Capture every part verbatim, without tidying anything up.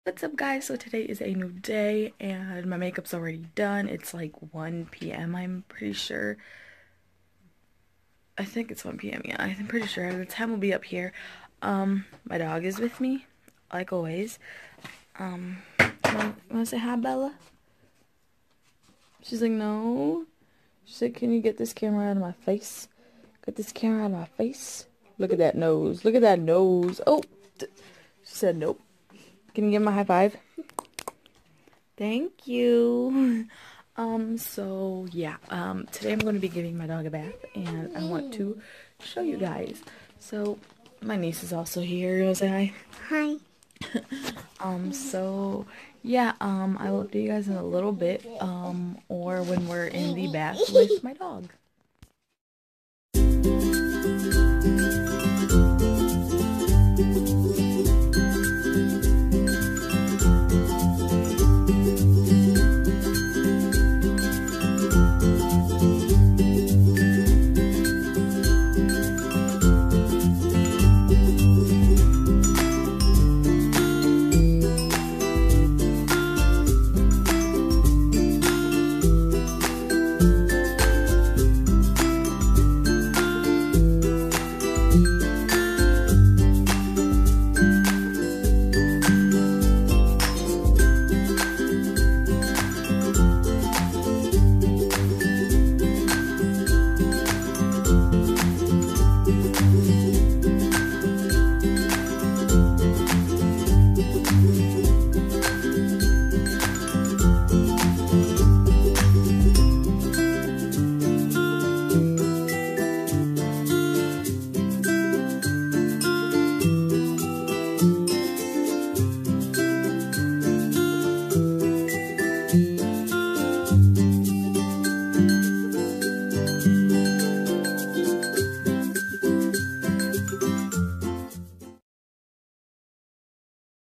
What's up, guys? So today is a new day and my makeup's already done. It's like one p m I'm pretty sure. I think it's one p m Yeah, I'm pretty sure. The time will be up here. Um, my dog is with me, like always. Um, wanna, wanna say hi, Bella? She's like, no. She said, can you get this camera out of my face? Get this camera out of my face. Look at that nose. Look at that nose. Oh, she said nope. Can you give me a high five? Thank you. Um, so yeah, um, today I'm going to be giving my dog a bath, and I want to show you guys. So, my niece is also here. You want to say hi? Hi. Um, so, yeah, um, I will update you guys in a little bit, um, or when we're in the bath with my dog.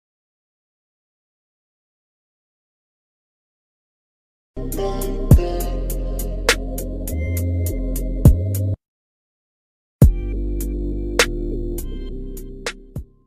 Thank you.